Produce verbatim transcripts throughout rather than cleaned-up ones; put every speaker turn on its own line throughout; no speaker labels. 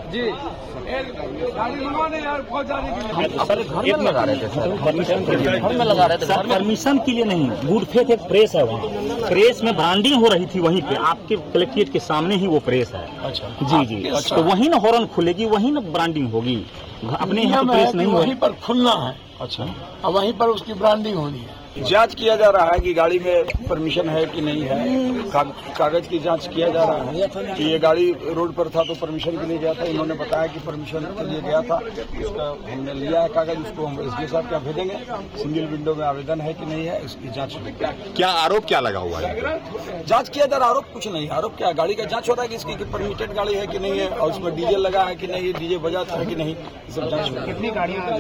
जी गाड़ी मंगवाने यार बहुत जाने के लिए
सर घर में लगा रहे थे सर, परमिशन के लिए घर में लगा रहे थे सर, परमिशन के लिए नहीं। गुड फेथ एक प्रेस है, वहाँ प्रेस में ब्रांडिंग हो रही थी वहीं पे, आपके कलेक्ट्रेट के सामने ही वो प्रेस है। अच्छा जी जी, अच्छा। तो वहीं ना हॉर्न खुलेगी, वहीं ना ब्रांडिंग होगी, अपने यहाँ प्रेस नहीं,
वहीं पर खुलना है। अच्छा, और वहीं पर उसकी ब्रांडिंग होनी है।
जांच किया जा रहा है कि गाड़ी में परमिशन है कि नहीं है, का, कागज की जांच किया जा रहा है कि ये गाड़ी रोड पर था तो परमिशन के लिए गया था। इन्होंने बताया कि परमिशन के लिए गया था, उसका हमने लिया है कागज, उसको हम एसडीओ साहब क्या भेजेंगे। सिंगल विंडो में आवेदन है कि नहीं है, इसकी जांच
क्या आरोप क्या लगा हुआ है?
जांच किया जा रहा। आरोप कुछ नहीं, आरोप क्या, गाड़ी का जांच हो रहा है कि इसकी परमिटेड गाड़ी है कि नहीं है, और उसमें डीजल लगा है कि नहीं, डीजे बजा था कि नहीं, ये सब जांच।
कितनी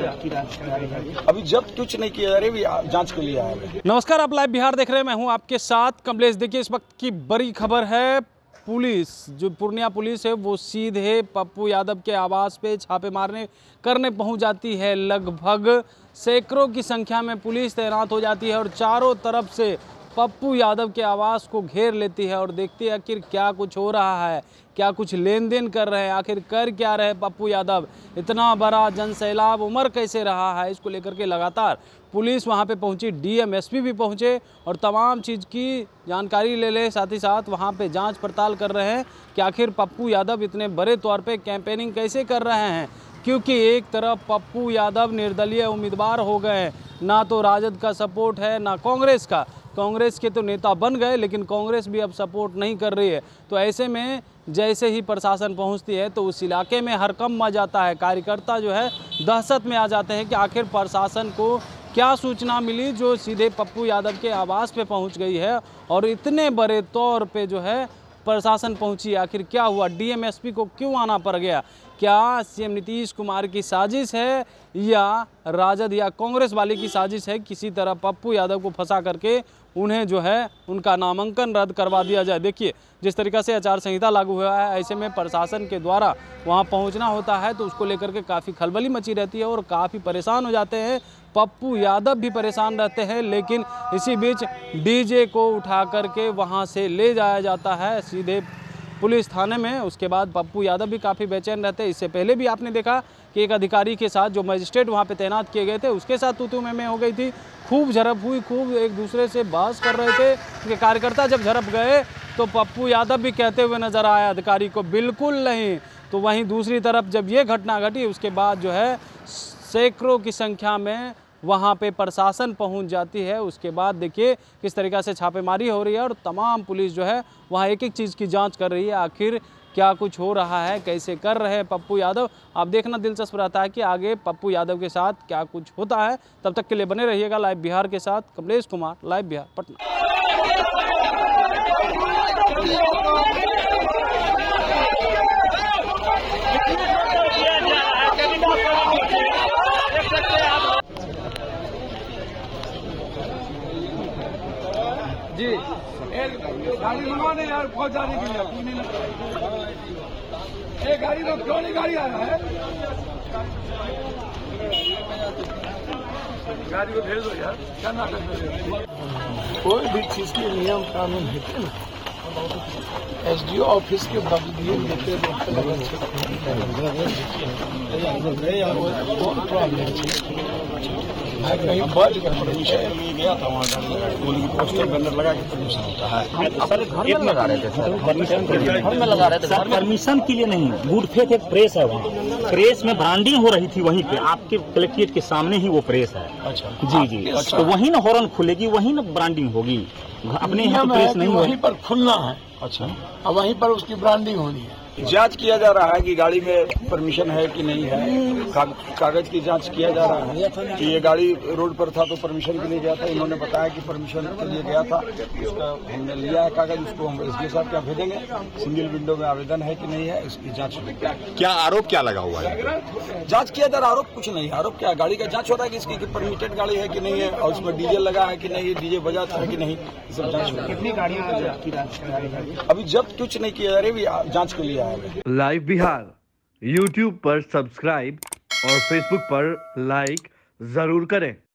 गाड़ियाँ
अभी जब्त कुछ नहीं किया जा रही, जांच के लिए आया है।
नमस्कार, आप लाइव बिहार देख रहे हैं, मैं हूं आपके साथ कमलेश। देखिए इस वक्त की बड़ी खबर है, पुलिस जो पूर्णिया पुलिस है वो सीधे पप्पू यादव के आवास पे छापे मारने करने पहुंच जाती है। लगभग सैकड़ों की संख्या में पुलिस तैनात हो जाती है और चारों तरफ से पप्पू यादव के आवास को घेर लेती है और देखती है आखिर क्या कुछ हो रहा है, क्या कुछ लेन देन कर रहे हैं, आखिर कर क्या रहे पप्पू यादव, इतना बड़ा जनसैलाब उमड़ कैसे रहा है। इसको लेकर के लगातार पुलिस वहां पे पहुंची, डीएम एसपी भी पहुंचे और तमाम चीज़ की जानकारी ले ले, साथ ही साथ वहां पे जांच पड़ताल कर रहे हैं कि आखिर पप्पू यादव इतने बड़े तौर पे कैंपेनिंग कैसे कर रहे हैं। क्योंकि एक तरफ पप्पू यादव निर्दलीय उम्मीदवार हो गए, ना तो राजद का सपोर्ट है ना कांग्रेस का। कांग्रेस के तो नेता बन गए लेकिन कांग्रेस भी अब सपोर्ट नहीं कर रही है। तो ऐसे में जैसे ही प्रशासन पहुंचती है तो उस इलाके में हड़कंप मच जाता है, कार्यकर्ता जो है दहशत में आ जाते हैं कि आखिर प्रशासन को क्या सूचना मिली जो सीधे पप्पू यादव के आवास पे पहुंच गई है और इतने बड़े तौर पे जो है प्रशासन पहुंची। आखिर क्या हुआ, डीएम एसपी को क्यों आना पड़ गया? क्या सीएम नीतीश कुमार की साजिश है या राजद या कांग्रेस वाले की साजिश है, किसी तरह पप्पू यादव को फंसा करके उन्हें जो है उनका नामांकन रद्द करवा दिया जाए। देखिए जिस तरीक़ा से आचार संहिता लागू हुआ है, ऐसे में प्रशासन के द्वारा वहां पहुंचना होता है तो उसको लेकर के काफ़ी खलबली मची रहती है और काफ़ी परेशान हो जाते हैं। पप्पू यादव भी परेशान रहते हैं, लेकिन इसी बीच डीजे को उठा करके वहां से ले जाया जाता है सीधे पुलिस थाने में। उसके बाद पप्पू यादव भी काफ़ी बेचैन रहते हैं। इससे पहले भी आपने देखा कि एक अधिकारी के साथ, जो मजिस्ट्रेट वहाँ पे तैनात किए गए थे, उसके साथ तू तू मैं मैं हो गई थी, खूब झड़प हुई, खूब एक दूसरे से बहस कर रहे थे। क्योंकि कार्यकर्ता जब झड़प गए तो पप्पू यादव भी कहते हुए नजर आया अधिकारी को, बिल्कुल नहीं। तो वहीं दूसरी तरफ जब ये घटना घटी उसके बाद जो है सैकड़ों की संख्या में वहाँ पे प्रशासन पहुँच जाती है। उसके बाद देखिए किस तरीक़ा से छापेमारी हो रही है और तमाम पुलिस जो है वहाँ एक एक चीज़ की जांच कर रही है, आखिर क्या कुछ हो रहा है, कैसे कर रहे हैं पप्पू यादव। आप देखना दिलचस्प रहता है कि आगे पप्पू यादव के साथ क्या कुछ होता है। तब तक के लिए बने रहिएगा लाइव बिहार के साथ। कमलेश कुमार, लाइव बिहार, पटना। जी गाड़ी मंगवाने यार बहुत जाने के लिए एक गाड़ी तो क्यों नहीं गाड़ी आ रहा है, गाड़ी को भेज दो यार, क्या ना कर।
कोई भी चीज के नियम कानून है ना, एसडीओ ऑफिस के बदले देते कहीं बच
गया था वहाँ पोस्टर बैनर लगा के परमिशन होता है।
सर घर में लगा रहे थे सर, परमिशन के लिए घर में लगा रहे थे सर, परमिशन के लिए नहीं। गुड फेथ एक प्रेस है, वहाँ प्रेस में ब्रांडिंग हो रही थी वहीं पे, आपके कलेक्ट्रेट के सामने ही वो प्रेस है। अच्छा जी जी, अच्छा। तो वहीं ना हॉर्न खुलेगी, वहीं ना ब्रांडिंग होगी, अपने यहाँ प्रेस नहीं,
वहीं पर खुलना है। अच्छा, और वहीं पर उसकी ब्रांडिंग होनी है।
जांच किया जा रहा है कि गाड़ी में परमिशन है कि नहीं है, का, कागज की जांच किया जा रहा है कि ये गाड़ी रोड पर था तो परमिशन के लिए गया था। इन्होंने बताया कि परमिशन के लिए गया था, उसका हमने लिया है कागज, उसको हम एसडीओ साहब क्या भेजेंगे। सिंगल विंडो में आवेदन है कि नहीं है, इसकी जांच।
क्या आरोप क्या लगा हुआ है?
जांच किया जा रहा। आरोप कुछ नहीं, आरोप क्या, गाड़ी का जांच हो रहा है कि इसकी परमिटेड गाड़ी है कि नहीं है, और उसमें डीजल लगा है कि नहीं, डीजे बजा था कि नहीं, ये सब जांच।
कितनी गाड़ियाँ
अभी जब्त कुछ नहीं किया जा रही, जांच के लिए आया है।
लाइव बिहार यूट्यूब पर सब्सक्राइब और फेसबुक पर लाइक जरूर करें।